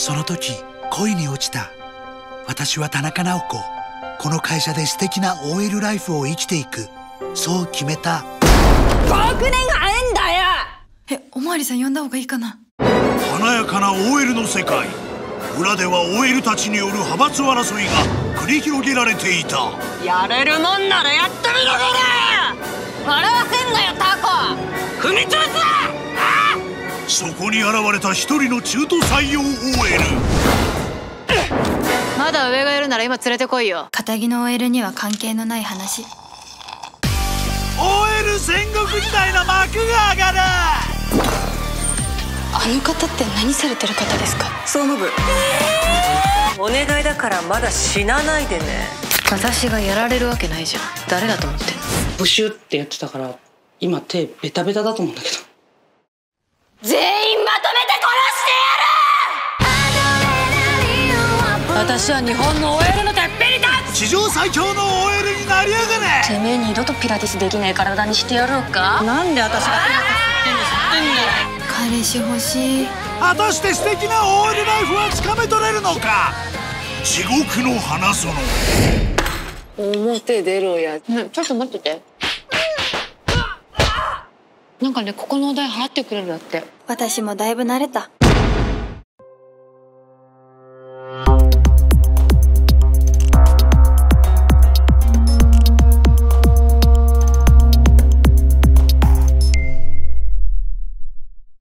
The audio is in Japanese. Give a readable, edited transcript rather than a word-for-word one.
その時恋に落ちた。私は田中直子。この会社で素敵な OL ライフを生きていく、そう決めた。 6年がえんだよ。 おまわりさん呼んだ方がいいかな。 華やかな OL の世界。裏では OL たちによる派閥争いが繰り広げられていた。 やれるもんならやってみろこら。笑わせんなよタコ。踏み潰す。 そこに現れた一人の中途採用 OL。 まだ上がいるなら今連れてこいよ。 堅気の OL には関係のない話。 OL 戦国時代の幕が上がる。 あの方って何されてる方ですか？ 総務部。お願いだからまだ死なないでね。 私がやられるわけないじゃん。誰だと思ってんの？ ブシュってやってたから今手ベタベタだと思うんだけど。 全員まとめて殺してやる。私は日本の OL のてっぺんに立つ。 史上最強の OL になりやがれ。 てめえ二度とピラティスできねえ体にしてやろうか。なんで私がピラティスってんの知ってんだよ。 彼氏欲しい。 果たして素敵な OL ライフはつかめ取れるのか。地獄の花園。 表出ろや。ちょっと待ってて。なんかね、ここのお代払ってくれるんだって。 私もだいぶ慣れた。